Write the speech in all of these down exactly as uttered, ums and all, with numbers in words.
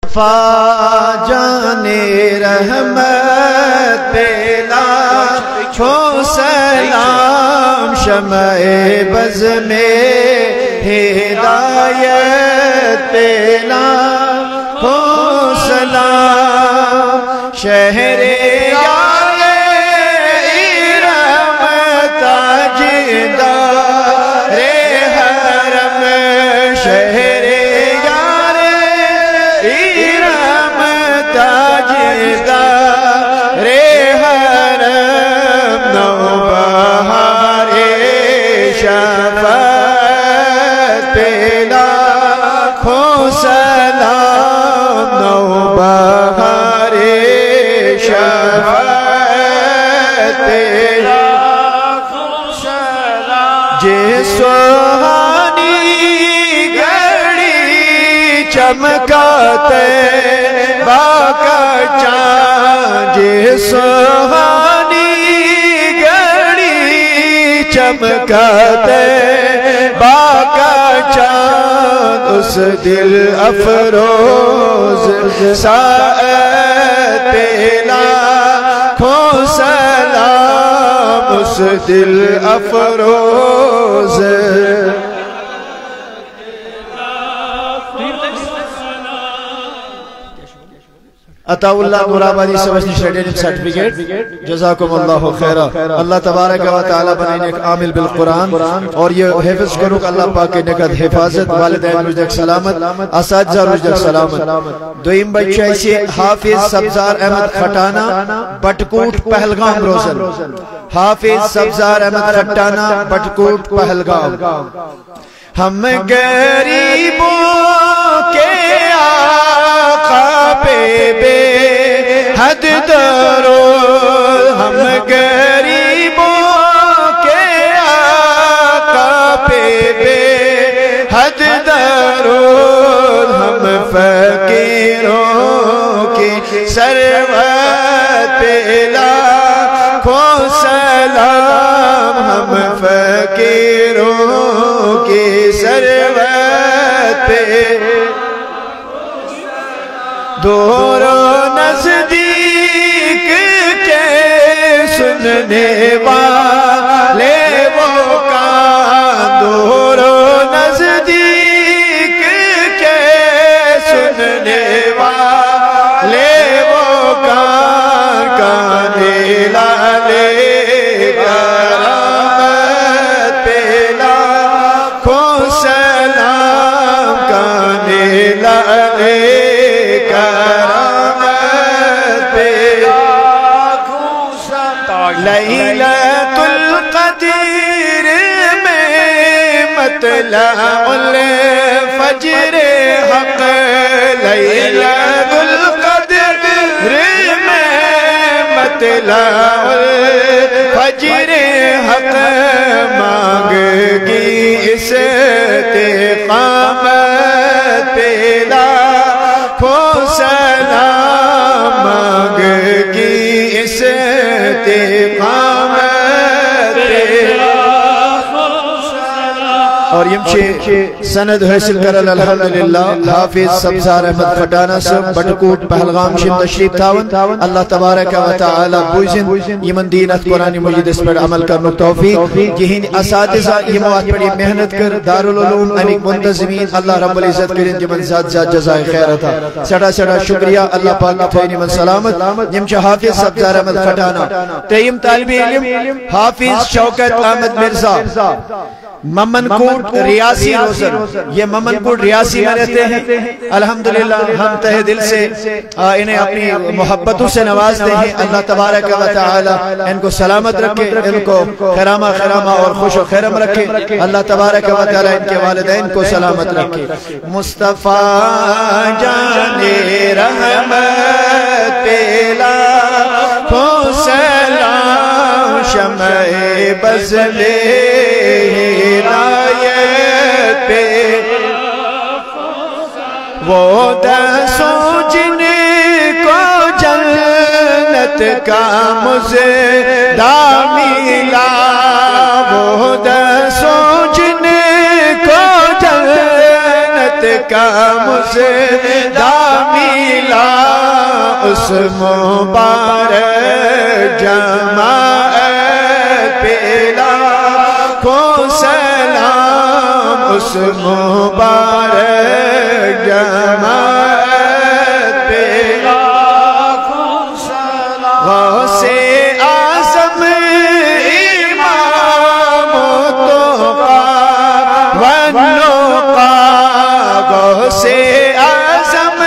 مصطفیٰ جانے رحمت پیلا چھو سلام شمع بز میں ہدایت پیلا ہو سلام شہر یار ارم تاجدار حرم شہر یار ارم تاجدار حرم نوبہار شفاعت پیلا کھو سلام نوبہار شفاعت پیلا کھو سلام جے سوہانی گھڑی چمکاتے باقا چاند جے سوہانی گھڑی چمکاتے باقا چاند اس دل افروز ساعت پیلا کھو سلام اس دل افروز عطا اللہ مرابادی سبسنی شریڈیم سرٹیفکیٹ جزاکم اللہ خیرہ اللہ تبارک و تعالی بنائیں ایک عامل بالقرآن اور یہ حفظ کرو کہ اللہ پاک کے نکت حفاظت والدین رجدک سلامت اساتذہ رجدک سلامت دوئیم بچہ ایسی حافظ سبزار احمد کھٹانا بٹکوٹ پہلگام روزن حافظ سبزار احمد کھٹانا بٹکوٹ پہلگام ہم غریبوں کے آقا پہ بے حد درود ہم غریبوں کے آقا پہ بے حد درود ہم فقیروں کی سروت پہ لاکھوں سلام ہم فقیروں کی سروت پہ دور و نزدیک کے سننے والے وہ کان دور و نزدیک کے سننے والے وہ کان کانے لالے کرامت پہ لاکھوں سلام کانے لالے لیلۃ القدر میں مطلع الفجر حق لیلۃ القدر میں مطلع الفجر حق مانگ گی استقامت پہ لاکھوں سلام مانگ گی استقامت پہ اور یمشی سند حاصل کرل الحمدللہ حافظ سبزار احمد کھٹانا سب بٹکوٹ پہلگام شم تشریف تھاون اللہ تبارک و تعالی بوزن یمن دینت قرآن مجید اس پر عمل کرنو توفیق یہین اساتذہ یموات پر محنت کر دارالعلوم انیک منتظمین اللہ رب العزت کرن یمن ذات ذات جزائے خیر تھا سڑا سڑا شکریہ اللہ پاک تھوئنی من سلامت یمشی حافظ سبزار احمد کھٹانا تیم طالب علم حافظ شوکت احمد مرزا ممن کوٹ ریاسی روزن یہ ممن کوٹ ریاسی میں رہتے ہیں الحمدللہ ہم تہ دل سے انہیں اپنی محبتوں سے نوازتے ہیں اللہ تبارک و تعالی ان کو سلامت رکھے ان کو خیرامہ خیرامہ اور خوش و خیرم رکھے اللہ تبارک و تعالی ان کے والدین کو سلامت رکھے مصطفیٰ جانے رحمت پیلا کھو سلام شمع بز میں ہدایت پہ وہ دسوں جن کو جنت کا مزدہ ملا وہ دسوں جن کو جنت کا مزدہ ملا اس مبارک جماعت پہ لاکھوں سلام اس مبارک جماعت پہ لاکھوں سلام غوث اعظم امام التقیٰ والنقیٰ غوث اعظم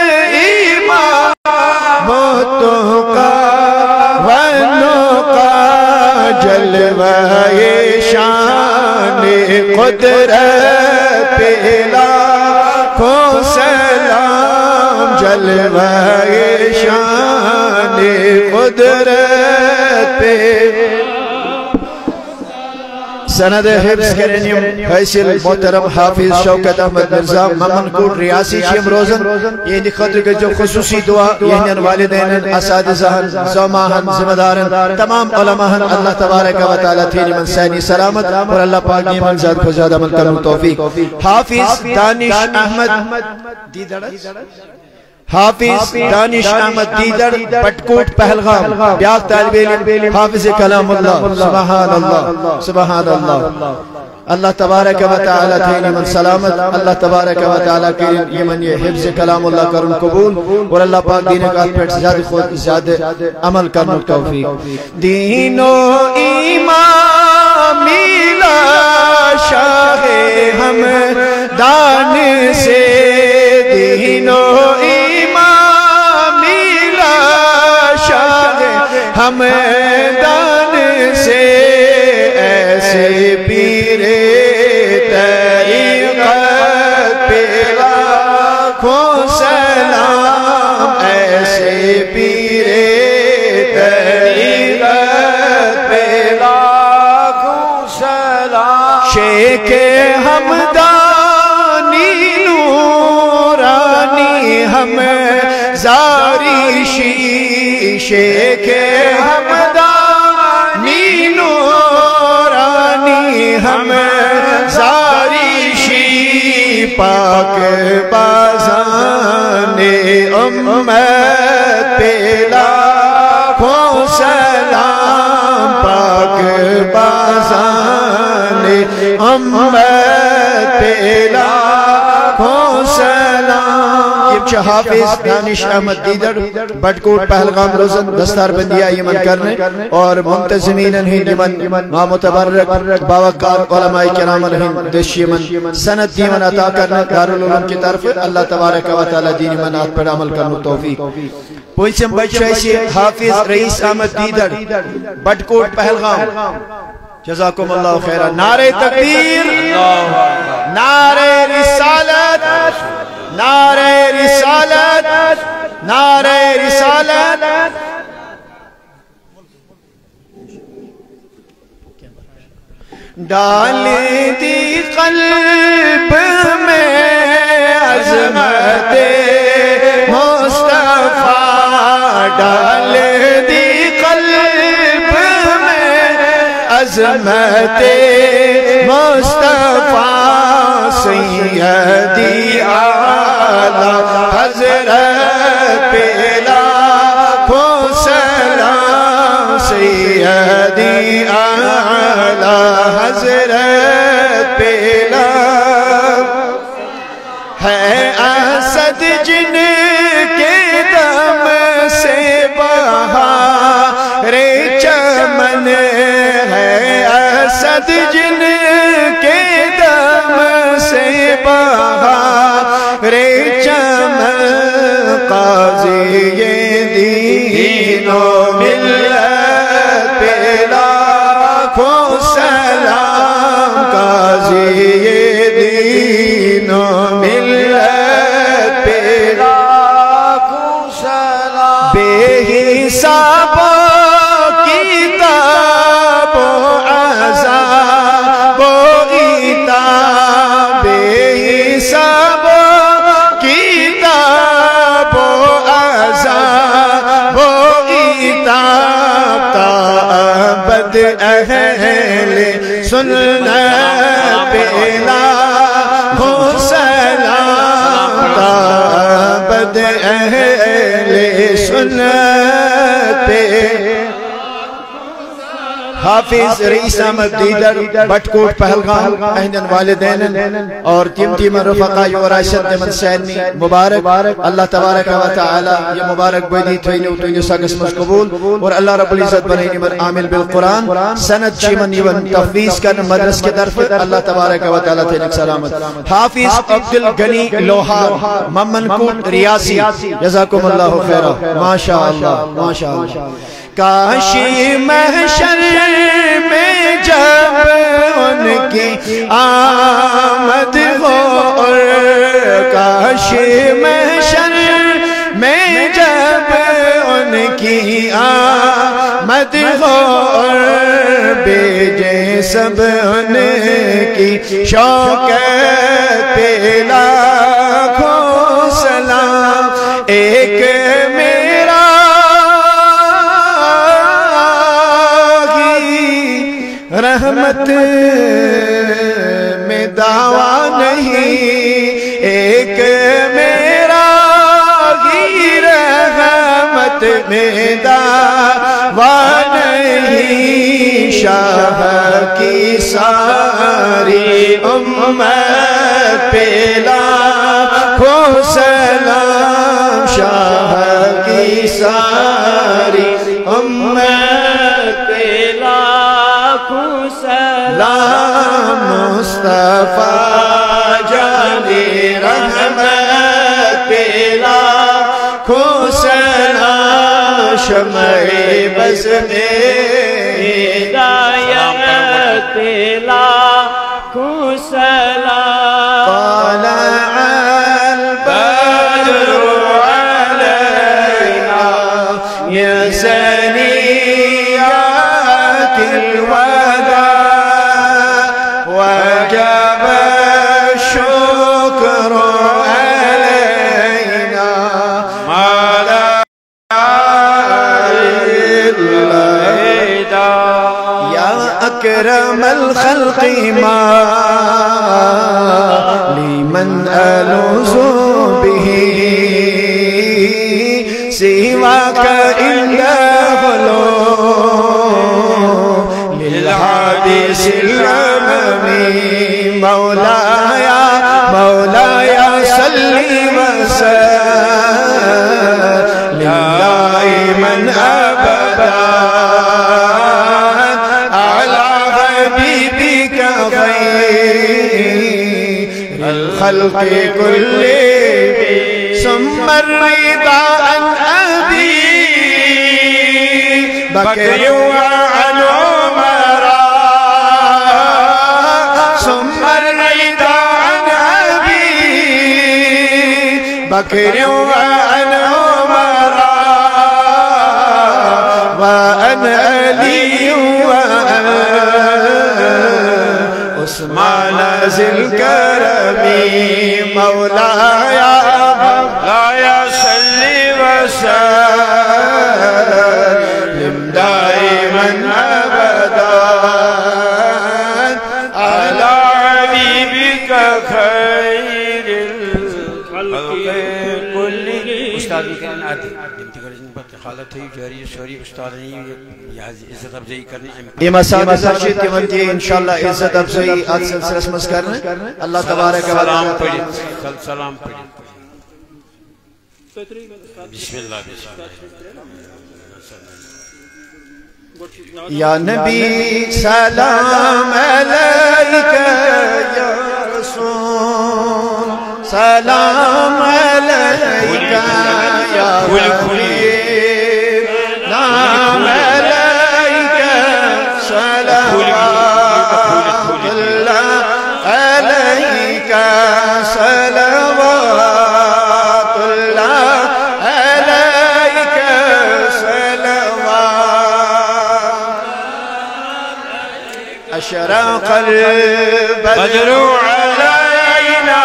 امام التقیٰ والنقیٰ جلوہ شان قدرت پہ لاکھوں سلام جلوہ شان قدرت پہ سند حفظ کرنیم حیثیل محترم حافظ شوکت احمد مرزا ممن کوٹ ریاسی شیم روزن یہ خطر کے جو خصوصی دعا یہنین والدین اساتذہن زوماہن ذمہ دارن تمام علماءن اللہ تبارک و تعالی تھیلی من سینی سلامت اور اللہ پاک نیمن زیاد کو زیادہ عمل کرن توفیق حافظ دانش احمد دیدڑ حافظ دانش احمد دیدر پٹکوٹ پہلگام بیاق طالب علم حافظ کلام اللہ سبحان اللہ سبحان اللہ اللہ تبارک و تعالی تھینی من سلامت اللہ تبارک و تعالی کی یمن یہ حفظ کلام اللہ کرن قبول اور اللہ پاک دین کا پیٹ زیادہ خود زیادہ عمل کرن توفیق دین و ایمان میلا شاہ ہم دان سے دین و ہم دان سے ایسے پیرے طریقت پہ لاکھوں سلام ایسے پیرے طریقت پہ لاکھوں سلام شیخ ہمدانی نورانی ہم زاری شی شیخ ہمدانی نورانی ہم زاری شی پاک بازان امت پہ لاکھوں سلام پاک بازان امت پہ لاکھوں سلام حافظ دانش احمد دیدر بٹکوٹ پہلگام روزن دستار بندیہ یمن کرنے اور منتظمین ہند یمن مامتبرک باوقار علماء کرام ہند دش یمن سند دیمن عطا کرنے دارالعلوم کی طرف اللہ تبارک و تعالی دین منات پر عمل کرنے توفیق پوچھم بچہ سے حافظ رئیس احمد دیدر بٹکوٹ پہلگام جزاکم اللہ خیرہ نعرہ تکبیر نعرہ رسالت نعرہ رسالت نعرہ رسالت ڈال دی قلب میں عظمت مصطفیٰ ڈال دی قلب میں عظمت مصطفیٰ سیدی حضرت پہ لاکھوں سلام سیدی اعلی حضرت پہ لاکھوں ہے اسد جن کے دم سے بہار چمن ہے اسد جن کے دم سے بہار چمن قاضی دین و ملت پہ لاکھوں سلام قاضی دین و ملت پہ لاکھوں سلام بے حساب کتاب و عذاب و عتاب بے حساب کتاب و عذاب و عتاب تا ابد اہل سنت پہ لاکھوں سلام تا ابد فرد اہل سنت پہ حافظ رئیس احمد دیدر بٹکوٹ پہلگام اہندن والدین اور تیم تیم رفقائی و رائشت من سینی مبارک اللہ تبارک و تعالی یہ مبارک بیدی توینی و توینی ساکس مش قبول اور اللہ رب العزت بنینی من عامل بالقرآن سند چیمن یون تفویض کرن مدرس کے طرف اللہ تبارک و تعالی تینک سلامت حافظ عبدالغنی لوہار ممن کوٹ ریاسی جزاکم اللہ خیرہ ماشاءاللہ ماشاءاللہ کاشی محشر میں جب ان کی آمد ہو اور کاشی محشر میں جب ان کی آمد ہو اور بیجے سب ان کی شوکت پہ لاکھوں سلام ایک رحمت میں دعویٰ نہیں ایک میرا ہی رحمت میں دعویٰ نہیں شاہ کی ساری امت پہ لاکھوں سلام شاہ کی ساری امت پہ سلام مصطفیٰ جانی رحمت پہ لاکھوں سلام شمع بز میں ہدایت پہ لاکھوں سلام طلع البدر علینا یا ثنیات الوداع وجب الشكر علينا ما لا يا أكرم الخلق ما لمن ألوذ به سواك إلا للحديث الأمامي مولاي مولاي صلي وسلم دائما أبدا على حبيبك خير الخلق كلهم ثم الرضا عن أبي بكر وعن عمر ثم الرضا عن أبي بكر وعن عمر وعن علي وعن عثمان ذي الكرم مولاي مولاي صل وسلم دائما أبدا على حبيبك خير الخلق كلهم استاذ كان عادي حالت ہے جاری سوری استاد نے یہ عزت افزائی کرنے یہ مساجد مسجد کے منتی انشاءاللہ عزت افزائی آج سلسلہ مس کرنے اللہ تبارک و تعالی پڑھی سلام پڑھی بسم اللہ بسم اللہ یا نبی سلام علیکہ یا رسول سلام علیکہ یا حبیب نام علیکہ صلوات اللہ علیکہ صلوات اللہ علیکہ صلوات اشرق البدر علينا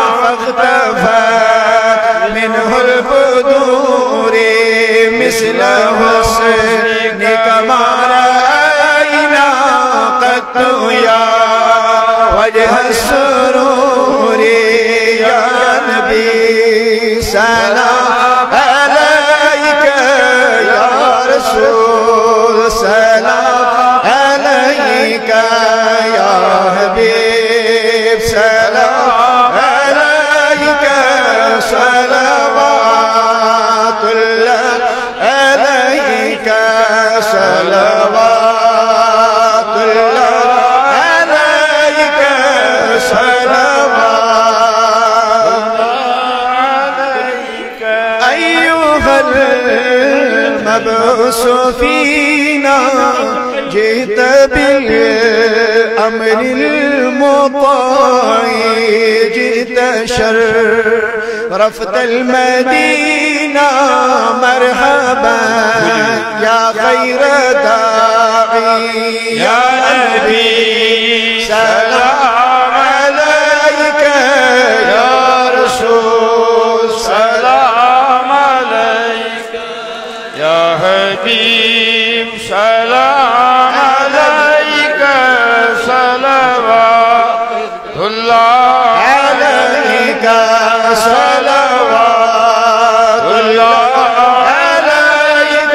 فاختفت منه البدور مثل حسنك ما رأينا قط يا وجه السرور يا نبي سلام أيها المبعوث فينا جئت بالأمر المطاع جئت شرفت المدينة مرحبا يا خير داعي يا نبي سلام عليك يا رسول سلام عليك يا حبيب سلام عليك صلوات الله عليك صلوات الله عليك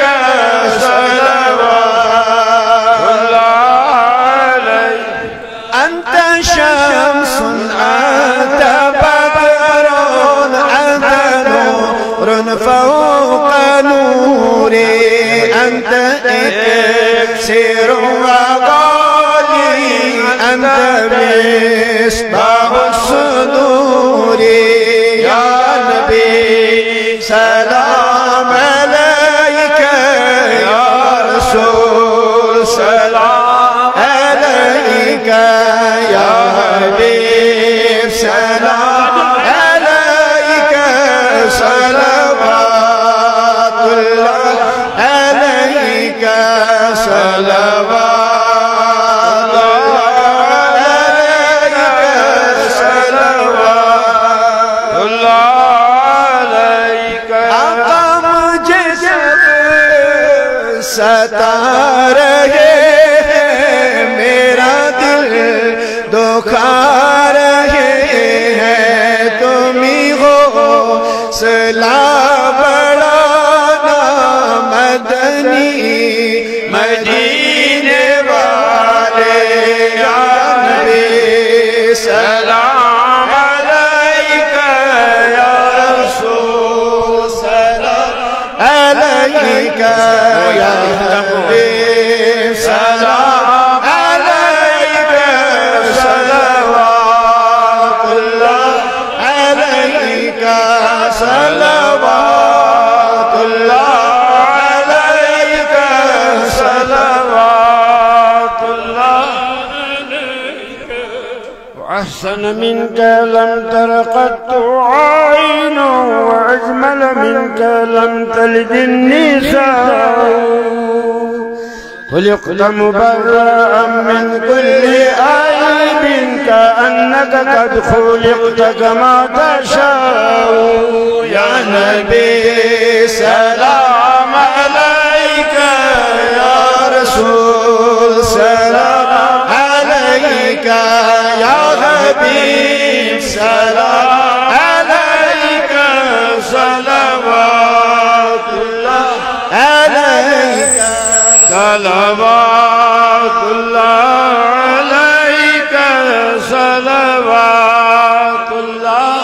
صلوات الله عليك أنت شمس أنت بدر أنت نور فوق نوري أنت إكسير وغالي أنت مصباح الصدور يا نبي سلام عليك يا رسول سلام عليك يا حبيب سلام عليك صلوات الله عليك صلوات الله عليك صلوات الله عليك أقام جسد ستا رہے میرا دل دکھا رہے ہیں تم ہی ہو سلا بڑھانا مدنی مدینے والے یا نبی سلام علیک یا رسول سلام علیک یا حبیب سلام علیک صلوات اللہ علیک صلوات اللہ علیک صلوات الله وأحسن منك لم تر قط عين وأجمل منك لم تلد النساء خلقت مبرأ من كل عيب كأنك قد خلقت كما تشاء یا نبی سلام علیک یا رسول سلام علیک یا حبیب سلام علیک صلوات اللہ علیک صلوات الله عليك صلوات الله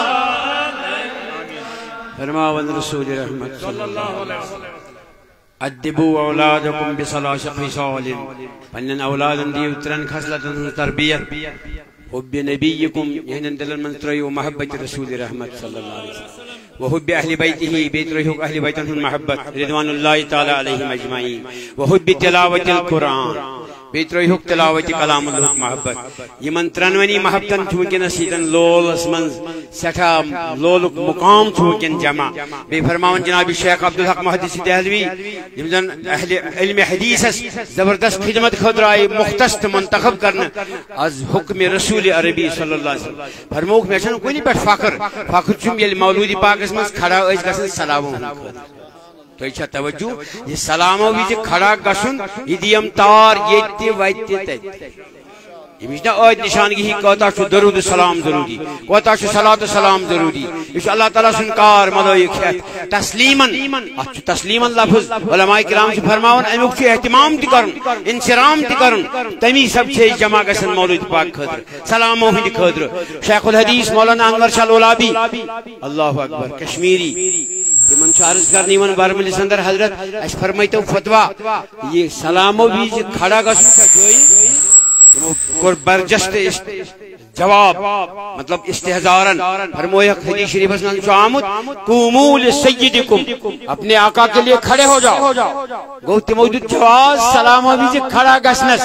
فرماون رسول رحمت صلی اللہ علیہ وسلم ادبوا اولادکم بثلاث خصال پنن اولادن دیو ترن خصلتن تربیت حب نبیکم یہنن دلن من تریو محبت رسول رحمت صلی اللہ علیہ وسلم وحب اہل بیتہ بیت رہیوک اہل بیتن محبت رضوان اللہ تعالی علیہم اجمعین وحب تلاوت القرآن بیت رہیوک تلاوت کلام اللہ محبت یمن ترنونی محبتن چھوکن سیدن لول اسمن سٹھا لولک مقام چھوکن جمع بے فرماون جناب شیخ عبدالحق محدث دہلوی یمن اہل علم حدیث زبردست خدمت خطر آئی مختص منتخب کرنا از حکم رسول عربی صلی اللہ علیہ وسلم فرموک میں چھن کوئی پہ فخر فخر چم یل مولودی پاک اسمن کھڑا اس گسن سلام تو یہ توجہ یہ سلامو بھی کھڑا گسن یہ دیم تار یہ تی ویتی تی یہ مجھنا آیت نشانگی ہی کوتا شو درود سلام ضروری کوتا شو صلاة سلام ضروری یہ اللہ تعالیٰ سنکار ملائک ہے تسلیماً اچھو تسلیماً لفظ علماء کرام سے فرماؤن امیوک چھو احتمام تی کرن انسرام تی کرن تمی سب سے جمع گسن مولود پاک خدر سلامو ہی خدر شیخ الحدیث مولانا انور شاہ الولابی اللہ اکبر کشمیری یہ من عرض کرنی من برملی سندر حضرت اس فرمائیتا فتوہ یہ سلامو بھی کھڑا گسن کا جوئی کور برجست جواب مطلب استحزارن فرمویا حدیث شریف میں آمد قوموا لسیدکم اپنے آقا کے لیے کھڑے ہو جاؤ گو تمو دیت جواز سلام ویزی کھڑا گسنس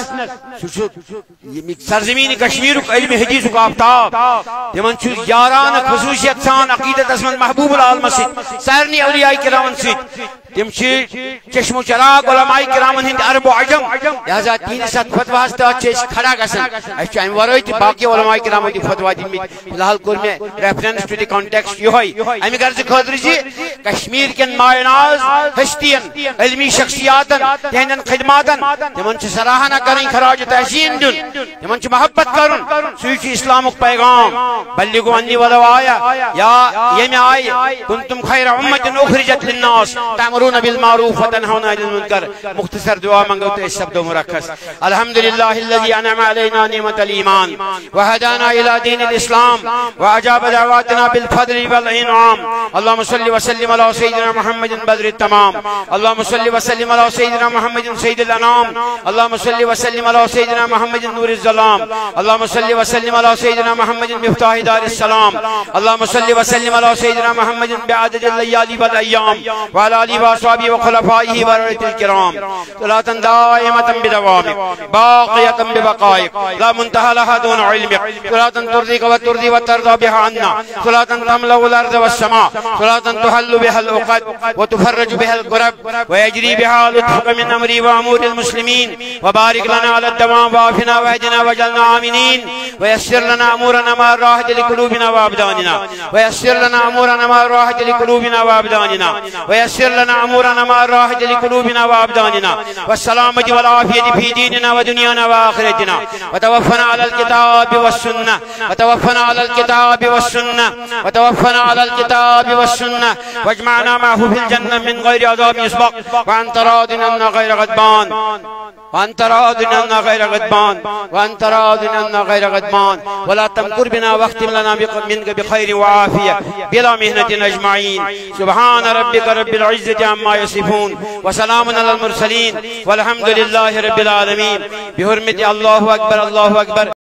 سرزمین کشمیر علم حدیث کو آفتاب تمن چھ یاران خصوصیت سان عقیدت اسمن محبوب العالم سید سارنی اولیاء کرام سید تم چشم و چراغ علماء کرام ہند عرب و عجم لہذا تین ست فتوہ اس کھڑا گسن اس ام ورائے باقی علماء کرام دی فتوہ دن فی الحال کور میں ریفرنس ٹو دی کانٹیکسٹ یہ ہوئی امی غرض خاطر جی کشمیر کن مایناز ہستین علمی شخصیاتن تہندن خدماتن تمن چھ سراہنا کریں خراج تحسین دن تمن چھ محبت کرن سوچ اسلامک پیغام بلغوا انی ولو آیا یا یہ میں آئی کنتم خیر امت اخرجت للناس تأمرون بالمعروف وتنهون عن المنکر مختصر دعا منگو تو اس سبد مرکز الحمدللہ الذي انعم علينا نعمت الایمان وهدانا الى دین الاسلام واجاب دعواتنا بالفضل والانعام اللهم صل وسلم على سيدنا محمد بدر التمام اللهم صل وسلم على سيدنا محمد سيد الانام اللهم صل وسلم على سيدنا محمد نور الظلام اللهم صل وسلم على سيدنا محمد مفتاح دار السلام اللهم صل وسلم على سيدنا محمد بعدد الليالي والايام وعلى اله واصحابه وخلفائه ورثه الكرام صلاة دائمة بدوامك باقية ببقائك لا منتهى لها دون علمك صلاة ترضيك وترضي وترضى بها عنا صلاة تملأ الارض والسماء صلاة تحل بها العقد وتفرج بها الكرب ويجري بها لطفك من امر وامور المسلمين وبارك لنا على الدوام وعافنا واهدنا واجعلنا آمنين ويسر لنا امورنا مع الراحة لقلوبنا وابداننا ويسر لنا امورنا مع الراحة لقلوبنا وابداننا ويسر لنا امورنا مع الراحة لقلوبنا وابداننا والسلامة والعافية في ديننا ودنيانا واخرتنا وتوفنا على الكتاب والسنة وتوفنا على الكتاب والسنة وتوفنا على الكتاب والسنة واجمعنا معه في الجنة من غير عذاب يسبق وأنت راض عنا غير غضبان وأنت راض عنا غير غضبان وأنت راض عنا غير غضبان ولا تمكر بنا واختم لنا منك بخير وعافية بلا مهنة أجمعين سبحان ربك رب العزة عما يصفون وسلام على المرسلين والحمد لله رب العالمين بحرمة الله أكبر الله أكبر.